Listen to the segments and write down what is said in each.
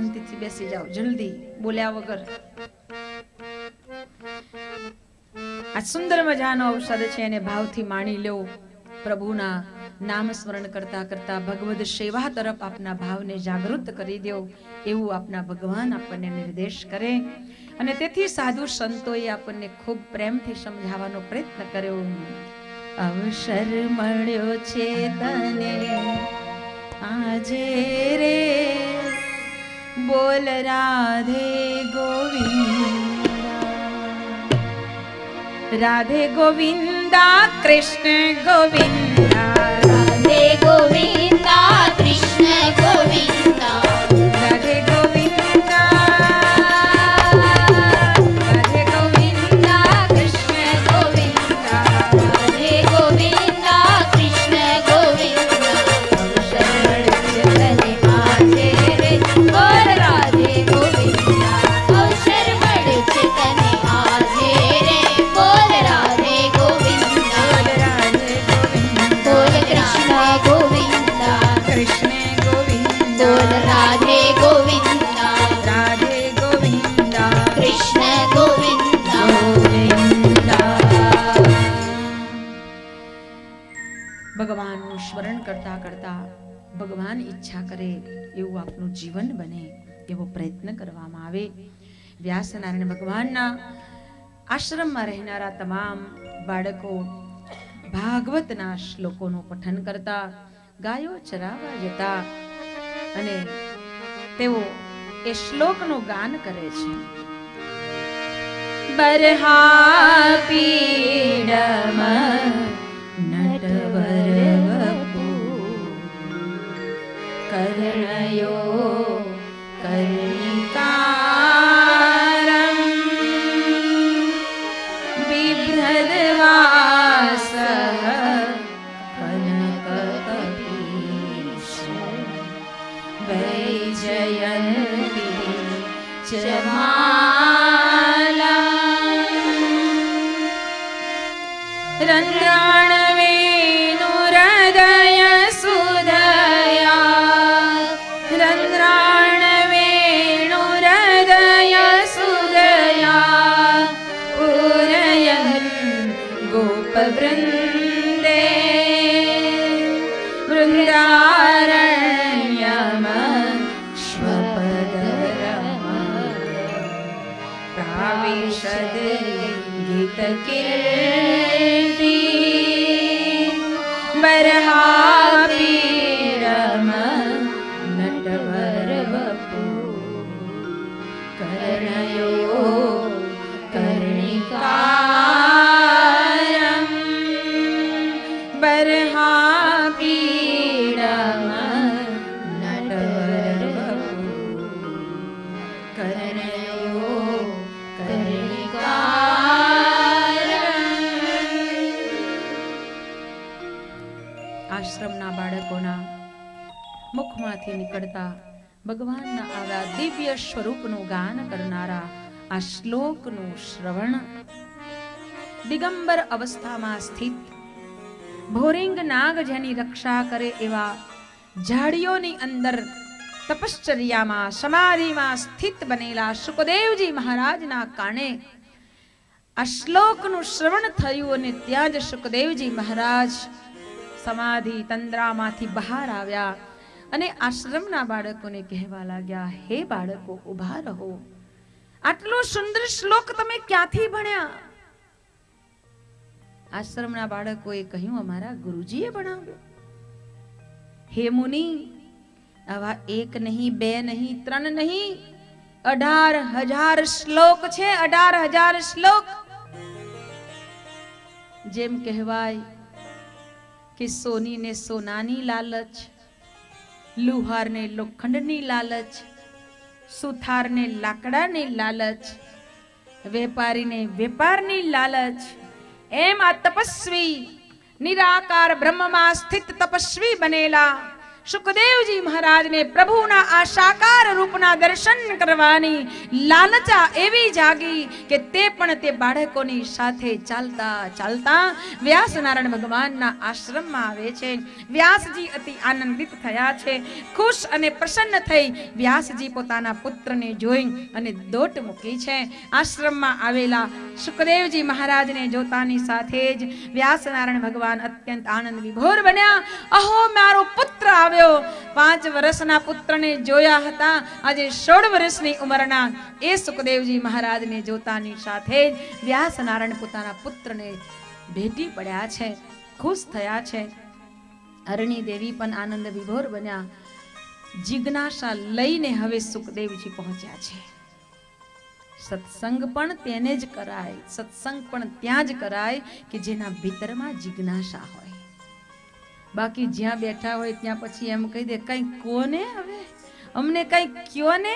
શાંતિથી બેસી જાઓ, જલ્દી બોલ્યા વગર. આ સુંદર મજાનો અવસર છે, એને ભાવથી માણી લો. પ્રભુના નામ સ્મરણ કરતા કરતા ભગવદ સેવા તરફ આપના ભાવને જાગૃત કરી દો, એવું આપના ભગવાન આપણને નિર્દેશ કરે. અને તેથી સાધુ સંતોએ આપણને ખૂબ પ્રેમથી સમજાવવાનો પ્રયત્ન કર્યો. અવસર મળ્યો છે તને આજે રે, બોલ રાધે ગોવિંદા, રાધે ગોવિંદા કૃષ્ણ ગોવિંદા, રાધે ગોવિંદા કૃષ્ણ ગોવિંદા, રાધે ગોવિંદા, રાધે ગોવિંદા કૃષ્ણ ગોવિંદા, રાધે ગોવિંદા કૃષ્ણ ગોવિંદા. અવસર મળ્યો છે તને આજે રે, બોલ રાધે ગોવિંદા, બોલ કૃષ્ણ ગોવિંદા, કૃષ્ણ ગોવિંદા, બોલ રાધે ગોવિંદા, રાધે ગોવિંદા, કૃષ્ણ ગોવિંદા. ભગવાનનું સ્મરણ કરતા કરતા ભગવાન ઈચ્છા કરે એવું આપનું જીવન બને, એવો પ્રયત્ન કરવામાં આવે. વ્યાસનારાયણ ભગવાનના આશ્રમમાં રહેનારા તમામ બાળકો ભાગવતના શ્લોકોનું પઠન કરતા, ગાયો ચરાવવા જતા અને તેઓ એ શ્લોકનું ગાન કરે છે. બરહા પીડમ નટવર વપુ, કર્ણયો કર્ણિકારમ, બિભ્રદવાસ કનકકપીશ, વૈજયંતી ચ માલા, રંદ્રાણવેણુ હૃદય સુદયા, રંદ્રાણવેણુ હૃદય સુદયા, પૂરયન ગોપવૃંદે, વૃંદારણ્યમ શ્વપદરમ, પ્રાવિશદ ગીતકીર્તિ, બરહાપીડમ નટવર વપુ, કર્ણયો કર્ણિકારમ, બરહાપીડમ નટવર વપુ, કર્ણયો કર્ણિકારમ. આશ્રમના બાળકોના મુખમાંથી નીકળતા ભગવાનના આવા દિવ્ય સ્વરૂપનું ગાન કરનારા આ શ્લોકનું શ્રવણ દિગંબર અવસ્થામાં સ્થિત ભોરિંગ નાગ જેની રક્ષા કરે એવા ઝાડીઓની અંદર તપશ્ચર્યામાં સમાધિમાં સ્થિત બનેલા સુખદેવજી મહારાજના કાને આ શ્લોકનું શ્રવણ થયું અને ત્યાં જ સુખદેવજી મહારાજ સમાધિ તંદ્રામાંથી બહાર આવ્યા અને આશ્રમના બાળકોને કહેવા લાગ્યા, હે બાળકો ઉભા રહો, આટલો સુંદર શ્લોક તમે ક્યાંથી ભણ્યા? આશ્રમના બાળકોએ કહ્યું, અમારા ગુરુજીએ ભણાવ્યો. હે મુનિ, આવા એક નહીં, બે નહીં, ત્રણ નહીં, 18,000 શ્લોક છે. 18,000 શ્લોક. જેમ કહેવાય કે સોનીને સોનાની લાલચ, લુહારને લોખંડની લાલચ, સુથારને લાકડાની લાલચ, વેપારીને વેપારની લાલચ, એમ આ તપસ્વી નિરાકાર બ્રહ્મમાં સ્થિત તપસ્વી બનેલા સુખદેવજી મહારાજને પ્રભુના આ સાકાર રૂપના દર્શન કરવાની લાલચા એવી જાગી કે તે પણ તે બાળકોની સાથે ચાલતા ચાલતા વ્યાસ નારાયણ ભગવાનના આશ્રમમાં આવે છે. વ્યાસજી અતિ આનંદિત થયા છે. ખુશ અને પ્રસન્ન થઈ વ્યાસજી પોતાના પુત્રને જોઈ અને દોટ મૂકી છે. આશ્રમમાં આવેલા સુખદેવજી મહારાજને જોતાની સાથે જ વ્યાસ નારાયણ ભગવાન અત્યંત આનંદ વિભોર બન્યા. અહો, મારો પુત્ર આવ્યો. 5 વર્ષના પુત્રને જોયા હતા, આજે 16 વર્ષની ઉંમરના એ સુખદેવજી મહારાજને જોતાની સાથે જ વ્યાસ નારાયણ પોતાના પુત્રને ભેટી પડ્યા છે, ખુશ થયા છે. હરણી દેવી પણ આનંદ વિભોર બન્યા. જિજ્ઞાસા લઈને હવે સુખદેવજી પહોંચ્યા છે. સત્સંગ પણ તેને જ કરાય, સત્સંગ પણ ત્યાં જ કરાય કે જેના ભીતરમાં જિજ્ઞાસા હોય. બાકી જ્યાં બેઠા હોય ત્યાં પછી એમ કહી દે, કઈ કોને, હવે અમને કઈ કયો ને.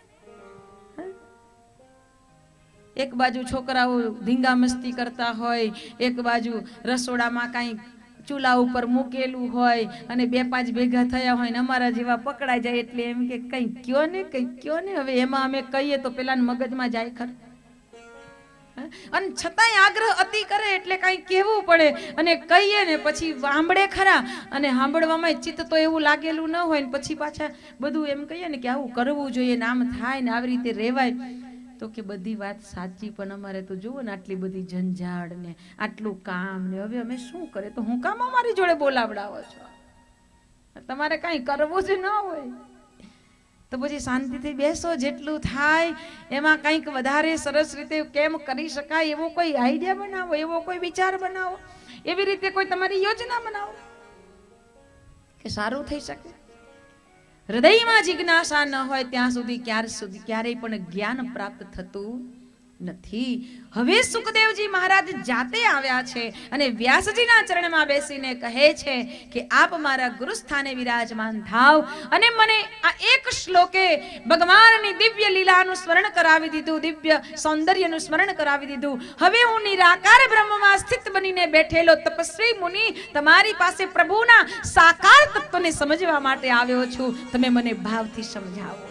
એક બાજુ છોકરાઓ ધીંગા મસ્તી કરતા હોય, એક બાજુ રસોડામાં કઈ ચૂલા ઉપર મૂકેલું હોય અને 2-5 ભેગા થયા હોય ને અમારા જેવા પકડાઈ જાય એટલે એમ કે કઈ કયો ને, કઈ કયો ને. હવે એમાં અમે કહીએ તો પેલા મગજમાં જાય ખર, અને છતાંય આગ્રહ અતિ કરે એટલે કઈ કહેવું પડે. અને કહીએ ને પછી સાંભળે ખરા, અને સાંભળવામાં ચિત્ત તો એવું લાગેલું ન હોય ને પછી પાછા બધું એમ કહીએ ને કે આવું કરવું જોઈએ ને આમ થાય ને આવી રીતે રહેવાય, તો કે બધી વાત સાચી, પણ અમારે તો જુઓ ને આટલી બધી ઝંઝાળ ને આટલું કામ ને હવે અમે શું કરે, તો હું કામ અમારી જોડે બોલાવડાવો છો? તમારે કઈ કરવું જ ન હોય તો પછી શાંતિથી બેસો. જેટલું થાય એમાં કંઈક વધારે સરસ રીતે કેમ કરી શકાય એવો કોઈ આઈડિયા બનાવો, એવો કોઈ વિચાર બનાવો, એવી રીતે કોઈ તમારી યોજના બનાવો કે સારું થઈ શકે. હૃદયમાં જિજ્ઞાસા ન હોય ત્યાં સુધી ક્યારેય પણ જ્ઞાન પ્રાપ્ત થતું નથી. હવે સુખદેવજી મહારાજ જાતે આવ્યા છે અને વ્યાસજીના ચરણમાં બેસીને કહે છે કે આપ મારા ગુરુ સ્થાને વિરાજમાન થાવ અને મને આ એક શ્લોકે ભગવાનની દિવ્ય લીલાનું સ્મરણ કરાવી દીધું, દિવ્ય સૌંદર્યનું સ્મરણ કરાવી દીધું. હવે હું નિરાકાર બ્રહ્મમાં સ્થિત બનીને બેઠેલો તપસ્વી મુનિ તમારી પાસે પ્રભુના સાકાર તત્વને સમજવા માટે આવ્યો છું. તમે મને ભાવથી સમજાવો.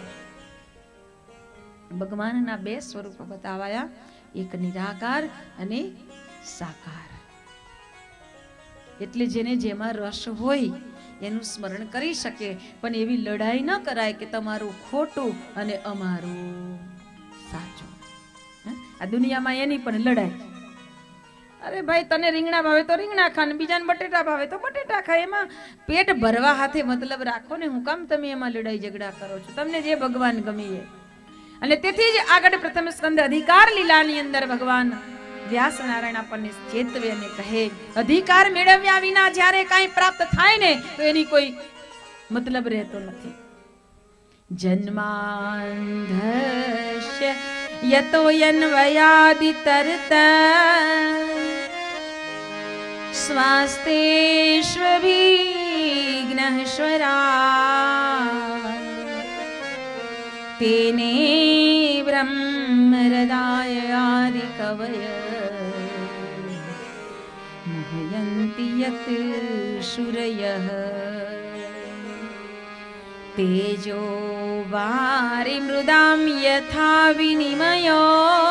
ભગવાનના 2 સ્વરૂપો બતાવાયા, એક નિરાકાર અને સાકાર. એટલે જેને જેમાં રસ હોય એનું સ્મરણ કરી શકે, પણ એવી લડાઈ ન કરાય કે તમારું ખોટું અને અમારું સાચું. આ દુનિયામાં એની પણ લડાઈ. અરે ભાઈ, તને રીંગણા ભાવે તો રીંગણા ખા, બીજાને બટેટા ભાવે તો બટેટા ખા. એમાં પેટ ભરવા હાથે મતલબ રાખો ને, હું કામ તમે એમાં લડાઈ ઝઘડા કરો છો? તમને જે ભગવાન ગમે. અને તેથી જ આગળ પ્રથમ સ્કંદ અધિકાર લીલાની અંદર ભગવાન વ્યાસ નારાયણ આપણને ચેતવે અને કહે, અધિકાર મેળવ્યા વિના જ્યારે કાંઈ પ્રાપ્ત થાય ને તો એની કોઈ મતલબ રહેતો નથી. જન્માંધસ્ય યતો યન્વયાદિતરત સ્વાસ્તેષ્વવિઘ્નશ્વરા तेने ब्रह्म हृदयादि कवय मुह्यन्ति यत् शूरयः तेजो वारि मृदां यथा विनिमयो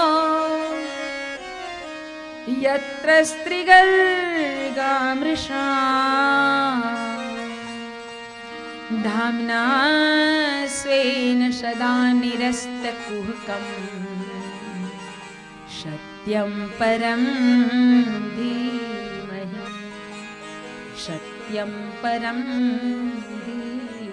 यत्र स्त्रिगर्गामृषा धाम्ना स्वेन सदा निरस्तकुहकं सत्यं परं धीमहि सत्यं परं धीमहि.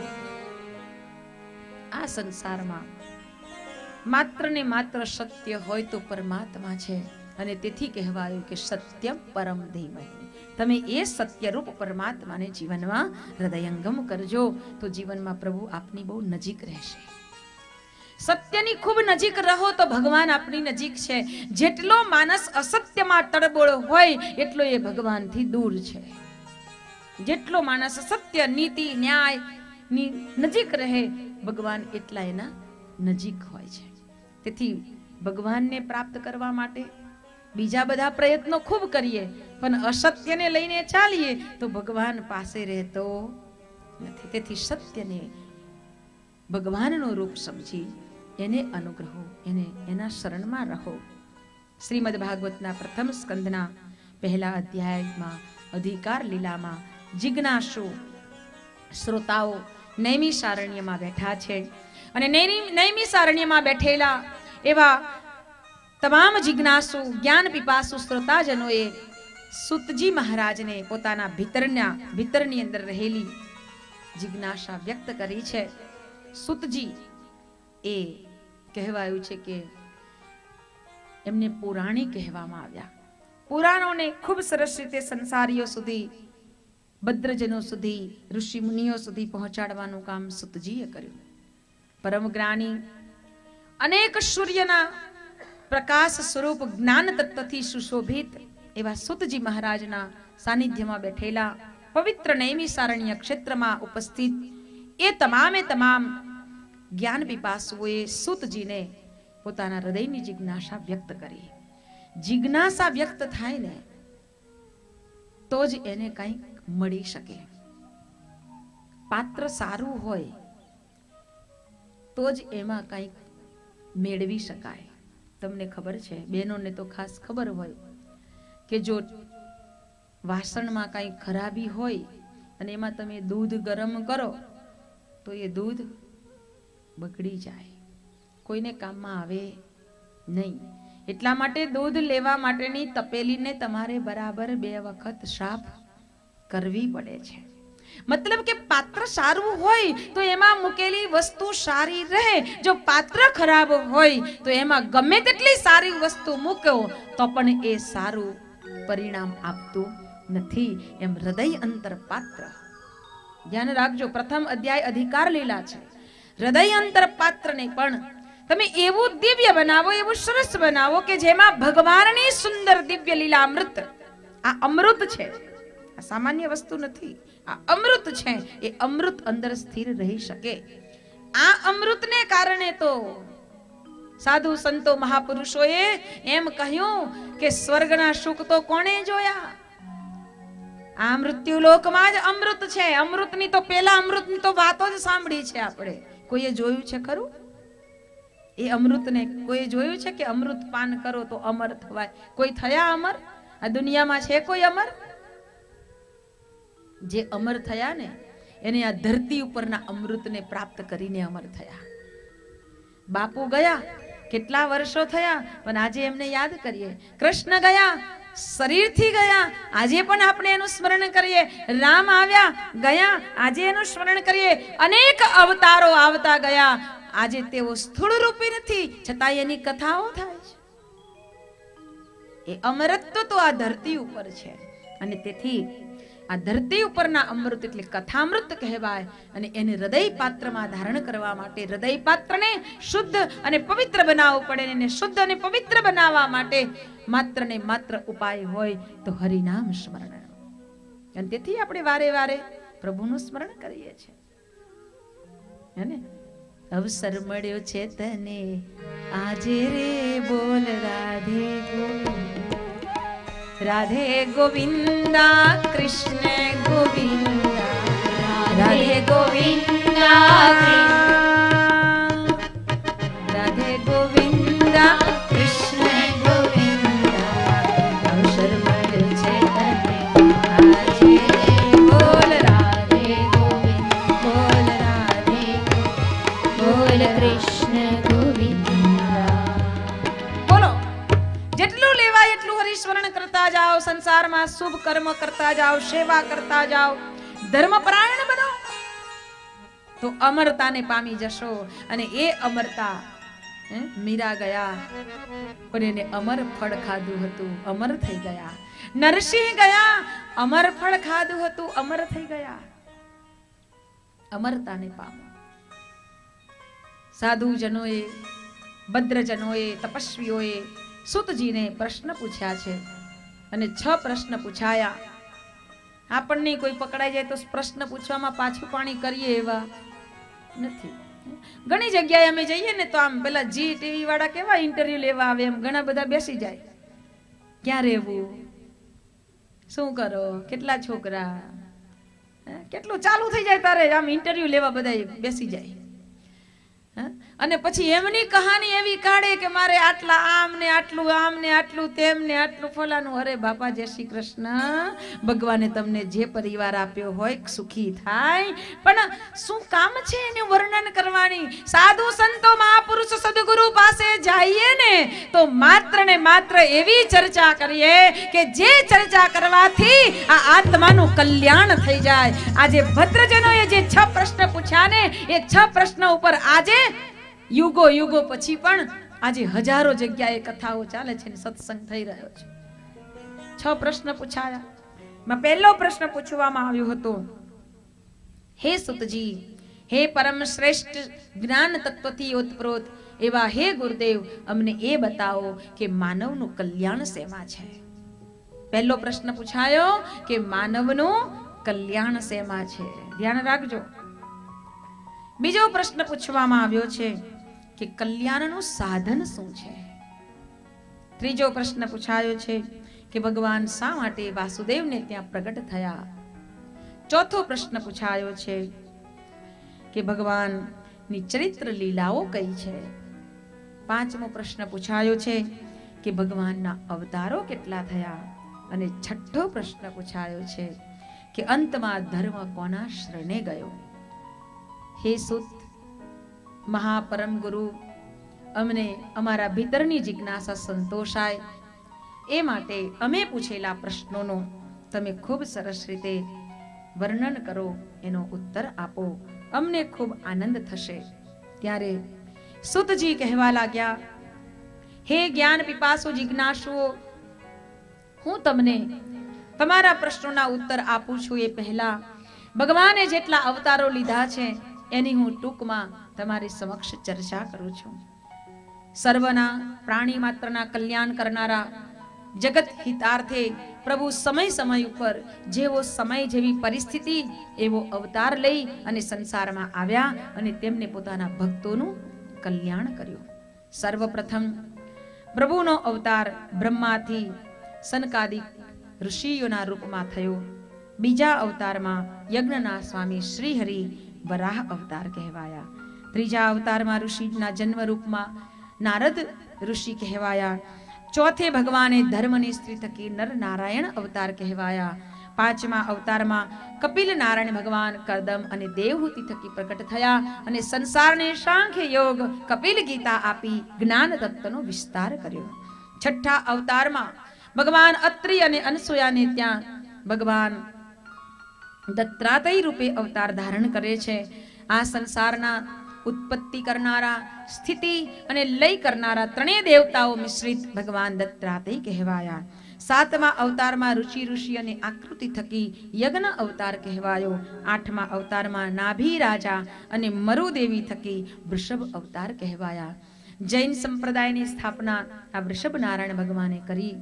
આ સંસારમાં માત્ર ને માત્ર સત્ય હોય તો પરમાત્મા છે, અને તેથી કહેવાયું કે સત્યમ પરમ ધીમહિ. તમે એ સત્યરૂપ પરમાત્માને જીવનમાં હૃદયંગમ કરજો તો જીવનમાં પ્રભુ આપની બહુ નજીક રહેશે. સત્યની ખૂબ નજીક રહો તો ભગવાન આપની નજીક છે. જેટલો માનસ અસત્યમાં તડબોળ હોય એટલો એ ભગવાનથી દૂર છે. જેટલો માણસ સત્ય, નીતિ, ન્યાય ની નજીક રહે ભગવાન એટલા એના નજીક હોય છે. તેથી ભગવાનને પ્રાપ્ત કરવા માટે બીજા બધા પ્રયત્નો ખૂબ કરીએ પણ અસત્યને લઈને ચાલીએ તો ભગવાન પાસે રહેતો નથી. તેથી સત્યને ભગવાનનું રૂપ સમજી એને અનુગ્રહો, એને એના શરણમાં રહો. શ્રીમદ ભાગવતના પ્રથમ સ્કંદના પહેલા અધ્યાયમાં અધિકાર લીલામાં જિજ્ઞાસુ શ્રોતાઓ નૈમિષારણ્યમાં બેઠા છે અને નૈમિષારણ્યમાં બેઠેલા એવા તમામ જિજ્ઞાસુ જ્ઞાન પીપાસુ શ્રોતાજનોએ સુતજી મહારાજને પોતાના ભીતરની અંદર રહેલી જિજ્ઞાસા વ્યક્ત કરી છે. સુતજી એ કહેવાયું છે કે એમને પુરાણી કહેવામાં આવ્યા. પુરાણોને ખૂબ સરસ રીતે સંસારીઓ સુધી, ભદ્રજનો સુધી, ઋષિ મુનિઓ સુધી પહોંચાડવાનું કામ સુતજીએ કર્યું. પરમ જ્ઞાની, અનેક સૂર્યના પ્રકાશ સ્વરૂપ જ્ઞાન તત્વથી સુશોભિત એવા સુતજી મહારાજના સાનિધ્યમાં બેઠેલા પવિત્ર નૈમિષારણ્ય ક્ષેત્રમાં ઉપસ્થિત એ તમામે તમામ જ્ઞાન પીપાસુઓએ સુતજીને પોતાના હૃદયની જિજ્ઞાસા વ્યક્ત કરી. જિજ્ઞાસા વ્યક્ત થાય ને તો જ એને કંઈક મળી શકે. પાત્ર સારું હોય તો જ એમાં કંઈક મેળવી શકાય. તમને ખબર છે, બહેનોને તો ખાસ ખબર હોય કે જો વાસણમાં કંઈક ખરાબી હોય અને એમાં તમે દૂધ ગરમ કરો તો એ દૂધ બગડી જાય, કોઈને કામમાં આવે નહીં. એટલા માટે દૂધ લેવા માટેની તપેલીને તમારે બરાબર 2 વખત સાફ કરવી પડે છે. મતલબ કે પાત્ર સારું હોય તો એમાં મૂકેલી વસ્તુ સારી રહે. જો પાત્ર ખરાબ હોય તો એમાં ગમે તેટલી સારી વસ્તુ મૂકો તો પણ એ સારું પરિણામ આપતું નથી. એમ હૃદય અંતર પાત્ર, ધ્યાન રાખજો. પ્રથમ અધ્યાય અધિકાર લીલા છે. હૃદય અંતર પાત્રને પણ તમે એવું દિવ્ય બનાવો, એવું સરસ બનાવો કે જેમાં ભગવાનની સુંદર દિવ્ય લીલા અમૃત, આ અમૃત છે, આ સામાન્ય વસ્તુ નથી, આ અમૃત છે. એ અમૃત અંદર સ્થિર રહી શકે. આ અમૃતને કારણે તો સાધુ સંતો મહાપુરુષોએ એમ કહ્યું કે સ્વર્ગના સુખ તો કોણે જોયા? આ મૃત્યુ લોકમાં જ અમૃત છે. અમૃતની તો પેલા અમૃતની તો વાતો જ સાંભળી છે આપણે. કોઈએ જોયું છે ખરું? એ અમૃતને કોઈ જોયું છે કે અમૃત પાન કરો તો અમર થવાય? કોઈ થયા અમર? આ દુનિયામાં છે કોઈ અમર? જે અમર થયા ને એને આ ધરતી ઉપરના અમૃતને પ્રાપ્ત કરીને અમર થયા. બાપુ ગયા, કેટલા વર્ષો થયા, પણ આજે એમને યાદ કરીએ. કૃષ્ણ ગયા, શરીરથી ગયા, આજે પણ આપણે એનું સ્મરણ કરીએ. રામ આવ્યા, ગયા, આજે એનું સ્મરણ કરીએ. અનેક અવતારો આવતા ગયા, આજે તેઓ સ્થૂળ રૂપી નથી, છતાં એની કથાઓ થાય છે. એ અમરત્વ તો આ ધરતી ઉપર છે. અને તેથી આ ધરતી ઉપરના અમૃત એટલે કથામૃત કહેવાય. અને એને હૃદય પાત્રમાં ધારણ કરવા માટે હૃદય પાત્રને શુદ્ધ અને પવિત્ર બનાવવું પડે. એને શુદ્ધ અને પવિત્ર બનાવવા માટે માત્ર ને માત્ર ઉપાય હોય તો હરિનામ સ્મરણ. અને તેથી આપણે વારે વારે પ્રભુનું સ્મરણ કરીએ છીએ. હે અવસર મળ્યો છે તને આજે રે, બોલ રાધે રાધે ગોવિંદા, કૃષ્ણ ગોવિંદા, રાધે ગોવિંદા, રાધે ગોવિંદા, કૃષ્ણ ગોવિંદા. અવસર મળ્યો છે તને આજે રે, બોલ રાધે ગોવિંદ, બોલ રાધે, બોલ કૃષ્ણ ગોવિંદા. બોલો, જેટલું લેવાય એટલું હરિસ્મરણ કરતા જાઓ, સંસારમાં શુભ કર્મ કરતા જાઓ, સેવા કરતા જાઓ, ધર્મપરાયણ બનો તો અમરતાને પામી જશો. અને એ અમરતા, મીરા ગયા પણ એને અમર ફળ ખાધું હતું, અમર થઈ ગયા. નરસિંહ ગયા, અમર ફળ ખાધું હતું, અમર થઈ ગયા. અમરતાને પામો. સાધુજનોએ, ભદ્રજનોએ, તપસ્વીઓએ સુતજીને પ્રશ્ન પૂછ્યા છે અને 6 પ્રશ્ન પૂછાયા. આપણને કોઈ પકડાઈ જાય તો પ્રશ્ન પૂછવામાં પાછું પાણી કરીએ એવા નથી. ઘણી જગ્યાએ અમે જઈએ ને તો આમ પેલા જી ટીવી વાળા કેવા ઇન્ટરવ્યુ લેવા આવે એમ ઘણા બધા બેસી જાય. ક્યાં રહેવું, શું કરો, કેટલા છોકરા, કેટલું ચાલુ થઈ જાય તારે આમ ઇન્ટરવ્યુ લેવા બધા બેસી જાય અને પછી એમની કહાની એવી કાઢે કે મારે આટલા આમ ને આટલું તેમ ને આટલું ફલાનું. અરે બાપા જય શ્રી કૃષ્ણ, ભગવાને તમને જે પરિવાર આપ્યો હોય સુખી થાય, પણ શું કામ છે એનું વર્ણન કરવાની? સાધુ સંતો મહાપુરુષ સદગુરુ પાસે જઈએ ને તો માત્ર ને માત્ર એવી ચર્ચા કરીએ કે જે ચર્ચા કરવાથી આ આત્માનું કલ્યાણ થઈ જાય. આજે ભદ્રજનોએ જે 6 પ્રશ્ન પૂછ્યા ને એ 6 પ્રશ્ન ઉપર આજે યુગો પછી પણ આજે હજારો જગ્યાએ કથાઓ ચાલે છે ને સત્સંગ થઈ રહ્યો છે. 6 પ્રશ્ન પૂછાયા. માં પહેલો પ્રશ્ન પૂછવામાં આવ્યો હતો, હે સુતજી, હે પરમ શ્રેષ્ઠ જ્ઞાન તત્વથી ઓતપ્રોત એવા હે ગુરુદેવ, અમને એ બતાવો કે માનવનું કલ્યાણ શેમાં છે. પહેલો પ્રશ્ન પૂછાયો કે માનવનું કલ્યાણ શેમાં છે, ધ્યાન રાખજો. બીજો પ્રશ્ન પૂછવામાં આવ્યો છે કે કલ્યાણનું સાધન શું છે. ત્રીજો પ્રશ્ન પૂછાયો છે કે ભગવાન શા માટે વાસુદેવને ત્યાં પ્રગટ થયા. ચોથો પ્રશ્ન પૂછાયો છે કે ભગવાનની ચરિત્ર લીલાઓ કઈ છે. પાંચમો પ્રશ્ન પૂછાયો છે કે ભગવાનના અવતારો કેટલા થયા. અને છઠ્ઠો પ્રશ્ન પૂછાયો છે કે અંતમાં ધર્મ કોના શરણે ગયો. હે સુત, મહાપરમ ગુરુ, અમને અમારા ભીતરની જિજ્ઞાસા સંતોષાય એ માટે અમે પૂછેલા પ્રશ્નોનો તમે ખૂબ સરસ રીતે વર્ણન કરો, એનો ઉત્તર આપો, અમને ખૂબ આનંદ થશે. ત્યારે સુતજી કહેવા લાગ્યા, હે જ્ઞાન પીપાસુ જિજ્ઞાસુઓ, હું તમને તમારા પ્રશ્નોના ઉત્તર આપું છું એ પહેલા ભગવાને જેટલા અવતારો લીધા છે એની હું ટૂંકમાં તમારી સમક્ષ ચર્ચા કરું છું. સર્વના પ્રાણી માત્રના કલ્યાણ કરનારા, જગત હિતાર્થે પ્રભુ સમય ઉપર જેવો સમય જેવી પરિસ્થિતિ એવો અવતાર લઈ અને સંસારમાં આવ્યા અને તેમને પોતાના ભક્તોનું કલ્યાણ કર્યું. સર્વપ્રથમ પ્રભુનો અવતાર બ્રહ્માથી સનકાદિક ઋષિઓના રૂપમાં થયો. બીજા અવતારમાં યજ્ઞના સ્વામી શ્રી હરિ વરાહ અવતાર કહેવાયા. ત્રીજા અવતારમાં ઋષિના જન્મ રૂપમાં નારદ ઋષિ કહેવાયા. ચોથે ભગવાને ધર્મની સ્ત્રી થકી નર નારાયણ અવતાર કહેવાયા. પાંચમા અવતારમાં કપિલ નારાયણ ભગવાન કરદમ અને દેવહૂતિ થકી પ્રકટ થયા અને સંસારને સાંખ્ય યોગ કપિલ ગીતા આપી જ્ઞાન તત્વનો વિસ્તાર કર્યો. છઠ્ઠા અવતારમાં ભગવાન અત્રિ અને અનસૂયાને ત્યાં ભગવાન દત્તાત્રેય રૂપે અવતાર ધારણ કરે છે. આ સંસારના ઉત્પત્તિ કરનારા, સ્થિતિ અને લય કરનારા ત્રણેય દેવતાઓ મિશ્રિત ભગવાન દત્તાત્રેય કહેવાયા. સાતમા અવતારમાં ઋષિ અને આકૃતિ થકી યજ્ઞ અવતાર કહેવાયો. આઠમા અવતારમાં નાભી રાજા અને મરુદેવી થકી વૃષભ અવતાર કહેવાયા. જૈન સંપ્રદાયની સ્થાપના આ વૃષભ નારાયણ ભગવાને કરી.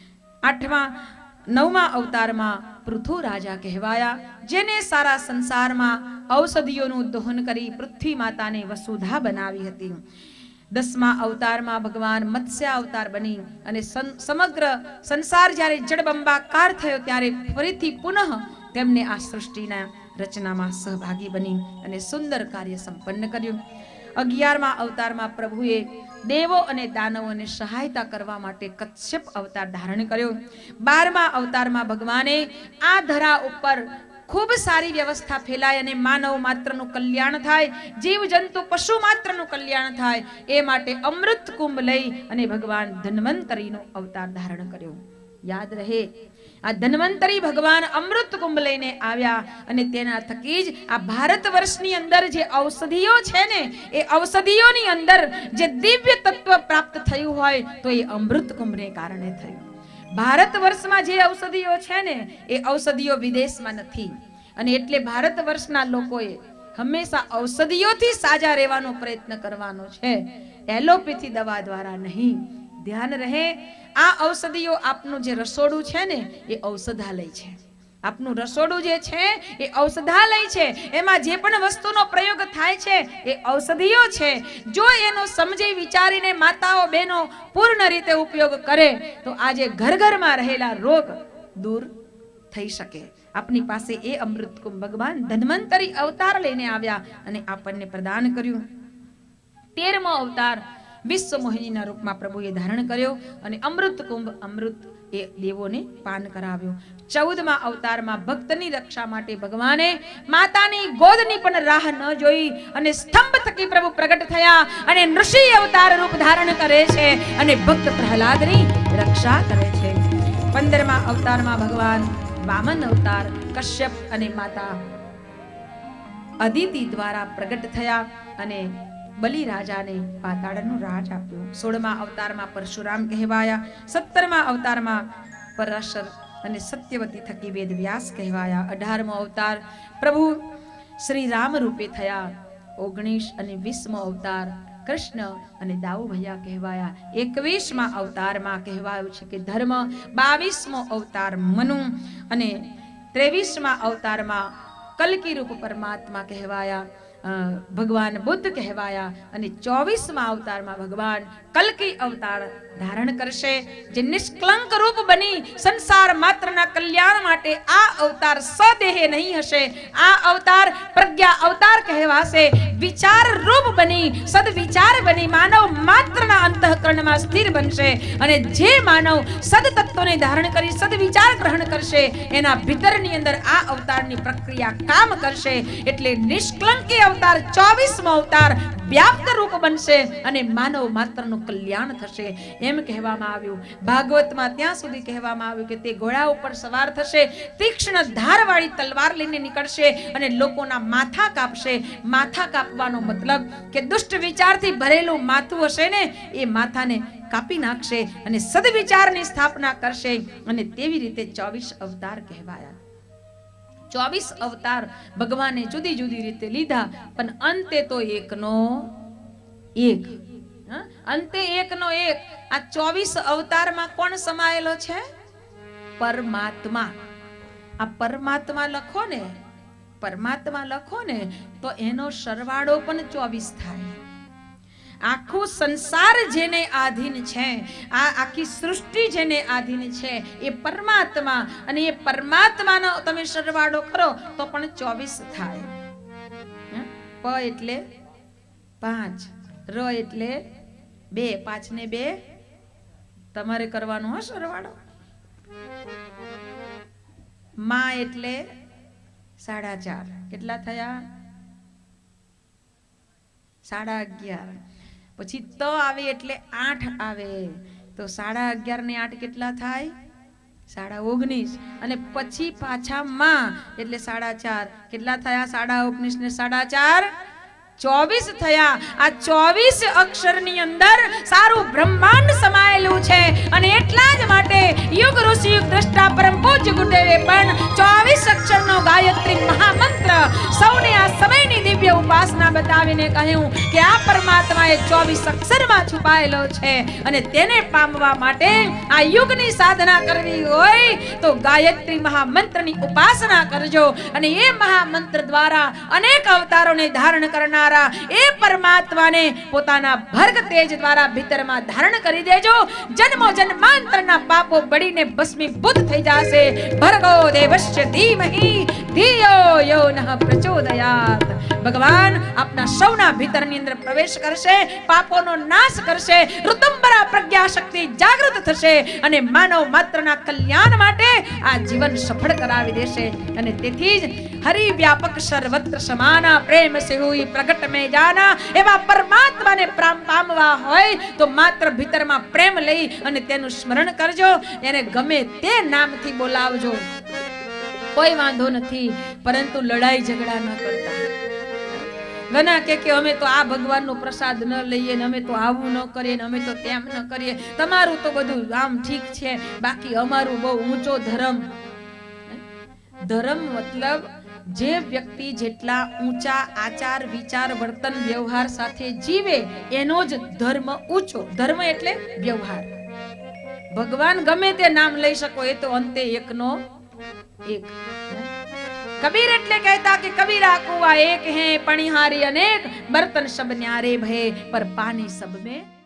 નવમા અવતારમાં પૃથુ રાજા કહેવાયા, જેને સારા સંસારમાં ઔષધિઓનું દોહન કરી પૃથ્વી માતાને વસુધા બનાવી હતી. 10મા અવતારમાં ભગવાન મત્સ્ય અવતાર બની અને સમગ્ર સંસાર જ્યારે જળબંબાકાર થયો ત્યારે ફરીથી પુનઃ તેમને આ સૃષ્ટિના રચનામાં સહભાગી બની અને સુંદર કાર્ય સંપન્ન કર્યું. 11મા અવતારમાં પ્રભુએ દેવો અને દાનવોને સહાયતા કરવા માટે કશ્યપ અવતાર ધારણ કર્યો. 12મા અવતારમાં ભગવાને આ ધરા ઉપર ખૂબ સારી વ્યવસ્થા ફેલાય અને માનવ માત્રનું કલ્યાણ થાય, જીવ જંતુ પશુ માત્રનું કલ્યાણ થાય એ માટે અમૃત કુંભ લઈ અને ભગવાન ધન્વંતરીનો અવતાર ધારણ કર્યો. યાદ રહે, આ ધન્વંતરી ભગવાન અમૃત કુંભ લઈને આવ્યા અને તેના થકી જ આ ભારત વર્ષની અંદર જે ઔષધિઓ છે ને એ ઔષધિઓની અંદર જે દિવ્ય તત્વ પ્રાપ્ત થયું હોય તો એ અમૃત કુંભને કારણે થયું. ભારત વર્ષમાં જે ઔષધિઓ છે ને એ ઔષધિઓ વિદેશમાં નથી અને એટલે ભારત વર્ષના લોકોએ હંમેશા ઔષધિઓથી સાજા રહેવાનો પ્રયત્ન કરવાનો છે, એલોપેથી દવા દ્વારા નહીં. ધ્યાન રહે, આ ઔષધિઓ આપનું જે રસોડું છે ને એ ઔષધાલય છે. આપનું રસોડું જે છે એ ઔષધાલય છે. એમાં જે પણ વસ્તુનો પ્રયોગ થાય છે એ ઔષધિઓ છે. જો એનો સમજી વિચારીને માતાઓ બહેનો પૂર્ણ રીતે ઉપયોગ કરે તો આજે ઘર ઘરમાં રહેલા રોગ દૂર થઈ શકે. આપની પાસે એ અમૃત કુંભ ભગવાન ધન્વંતરી અવતાર લઈને આવ્યા અને આપણને પ્રદાન કર્યું. 13મો અવતાર વિશ્વ મોહિનીના રૂપમાં પ્રભુએ ધારણ કર્યો અને અમૃત કુંભ અમૃત એ દેવોને પાન કરાવ્યો. 14મા અવતારમાં ભક્તની રક્ષા માટે ભગવાને માતાની ગોદની પણ રાહ ન જોઈ અને સ્તંભ થકી પ્રભુ પ્રગટ થયા અને નૃષિ અવતાર રૂપ ધારણ કરે છે અને ભક્ત પ્રહલાદની રક્ષા કરે છે. 15મા અવતારમાં ભગવાન વામન અવતાર કશ્યપ અને માતા અદિતિ દ્વારા પ્રગટ થયા અને બલિ રાજાને પાતાળનું રાજ આપ્યું. 16મા અવતારમાં પરશુરામ કહેવાયા. 17મા અવતારમાં પરાશર અને સત્યવતી થકી વેદ વ્યાસ કહેવાયા. 18મો અવતાર પ્રભુ શ્રી રામ રૂપે થયા. 19 અને 20મો અવતાર કૃષ્ણ અને દાઉ ભૈયા કહેવાયા. 21મા અવતારમાં કહેવાયું છે કે ધર્મ. 22મો અવતાર મનુ અને 23મા અવતારમાં કલ્કી રૂપ પરમાત્મા કહેવાયા. ભગવાન બુદ્ધ કહેવાયા અને 24મા અવતારમાં ભગવાન કલ્કી અવતાર ધારણ કરશે, જે નિષ્કલંક રૂપ બની સંસાર માત્રના કલ્યાણ માટે આ અવતાર સદેહે નહીં હશે. આ અવતાર પ્રજ્ઞા અવતાર કહેવાશે. વિચાર રૂપ બની સદવિચાર બની માનવ માત્રના અંતઃકરણમાં સ્થિર બનશે અને જે માનવ સદ તત્વને ધારણ કરી સદવિચાર ગ્રહણ કરશે એના ભીતરની અંદર આ અવતારની પ્રક્રિયા કામ કરશે. એટલે નિષ્કલંકી અવતાર 24મો અવતાર વ્યાપ્ત રૂપ બનશે અને માનવ માત્રનું કલ્યાણ થશે એમ કહેવામાં આવ્યું. ભાગવતમાં ત્યાં સુધી કહેવામાં આવ્યું કે તે ઘોડા ઉપર સવાર થશે, તીક્ષ્ણ ધારવાળી તલવાર લઈને નીકળશે અને લોકોના માથા કાપશે. માથા કાપવાનો મતલબ કે દુષ્ટ વિચારથી ભરેલું માથું હશે ને એ માથાને કાપી નાખશે અને સદવિચારની સ્થાપના કરશે અને તેવી રીતે 24 અવતાર કહેવાયા. 24 અવતાર ભગવાને જુદી જુદી રીતે લીધા પણ અંતે તો એકનો એક. અંતે એકનો એક. આ 24 અવતારમાં કોણ સમાયેલો છે? પરમાત્મા. આ પરમાત્મા લખો ને તો એનો સરવાળો પણ 24 થાય. આખું સંસાર જેને આધીન છે, આ આખી સૃષ્ટિ જેને આધીન છે એ પરમાત્મા, અને એ પરમાત્માનો તમે સરવાળો કરો તો પણ 24 થાય. પ એટલે 5, ર એટલે 2, 5 ને 2 તમારે કરવાનો હો સરવાળો. મા એટલે 4.5 કેટલા થયા? 11.5. પછી ત આવે એટલે 8 આવે તો 11.5 ને 8 કેટલા થાય? 19.5. અને પછી પાછા માં એટલે 4.5 કેટલા થયા? 19.5 ને 4.5 24 થયા. આ 24 અક્ષરની અંદર સારું બ્રહ્માંડ સમાયેલું છે અને એટલા જ માટે યુગ ઋષિ યુગ દ્રષ્ટા પરમ પૂજ્ય ગુરુદેવે પણ 24 અક્ષરનો ગાયત્રી મહામંત્ર સૌને આ સમયની દિવ્ય ઉપાસના બતાવીને કહ્યું કે આ પરમાત્મા એ 24 અક્ષરમાં છુપાયેલો છે અને તેને પામવા માટે આ યુગની સાધના કરવી હોય તો ગાયત્રી મહામંત્રની ઉપાસના કરજો અને એ મહામંત્ર દ્વારા અનેક અવતારોને ધારણ કરનાર એ પરમાત્માને પોતાના ભર્ગ તેજ દ્વારા ભીતરમાં ધારણ કરી દેજો. જન્મો જન્માંતરના પાપો બળીને ભસ્મીભૂત થઈ જશે. ભર્ગો દેવસ્ય ધીમહિ ધિયો યો નઃ પ્રચોદયાત. ભગવાન આપના સૌના ભીતરની અંદર પ્રવેશ કરશે, પાપોનો નાશ કરશે, ઋતંબરા પ્રજ્ઞા શક્તિ જાગૃત થશે અને માનવ માત્રના કલ્યાણ માટે આ જીવન સફળ કરાવી દેશે. અને તેથી જ હરિ વ્યાપક સર્વત્ર સમાના પ્રેમ સે હુઈ પ્રગટ में जाना એવા પરમાત્માને પામવા હોય તો માત્ર ભીતરમાં પ્રેમ લઈ અને તેનું સ્મરણ કરજો. એને ગમે તે નામથી બોલાવજો, કોઈ વાંધો નથી, પરંતુ લડાઈ ઝઘડા ન કરતા. ઘણા કે અમે તો આ ભગવાનનો પ્રસાદ ન લઈએ ને અમે તો આવું ન કરીએ ને અમે તો તેમ ન કરીએ. તમારું તો બધું આમ ઠીક છે, બાકી અમારું બહુ ઊંચો ધર્મ. ધર્મ મતલબ જે વ્યક્તિ જેટલા ઊંચા આચાર વિચાર વર્તન વ્યવહાર સાથે જીવે એનો જ ધર્મ ઊંચો. ધર્મ એટલે વ્યવહાર. ભગવાન ગમે તે નામ લઈ શકો, એ તો અંતે એકનો એક. કબીર એટલે કહેતા કે કબીરા કુવા એક હે પણિહારી અનેક, બર્તન સબ ન્યારે ભય પર પાણી સબ में